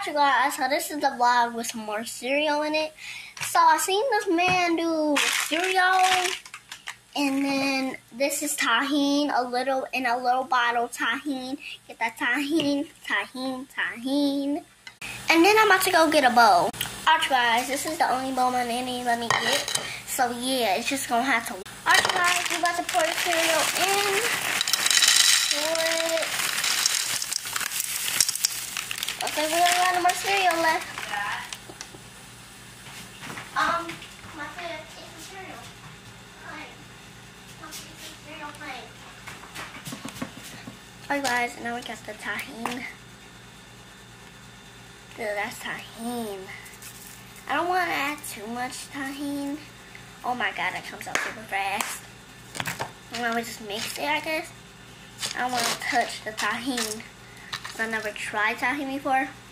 Alright you guys, so this is the vlog with some more cereal in it. So I seen this man do cereal, and then this is tahini, in a little bottle tahini. Get that tahini. And then I'm about to go get a bowl. Alright you guys, this is the only bowl my nanny let me get. So yeah, it's just gonna have to. Alright you guys, we're about to pour the cereal in. Pour it. Okay, we only got no more cereal left. My favorite is the cereal. Alright guys, now we got the tahini. Dude, that's tahini. I don't want to add too much tahini. Oh my god, it comes out super fast. And now we just mix it, I guess. I don't want to touch the tahini. I never tried tahini before.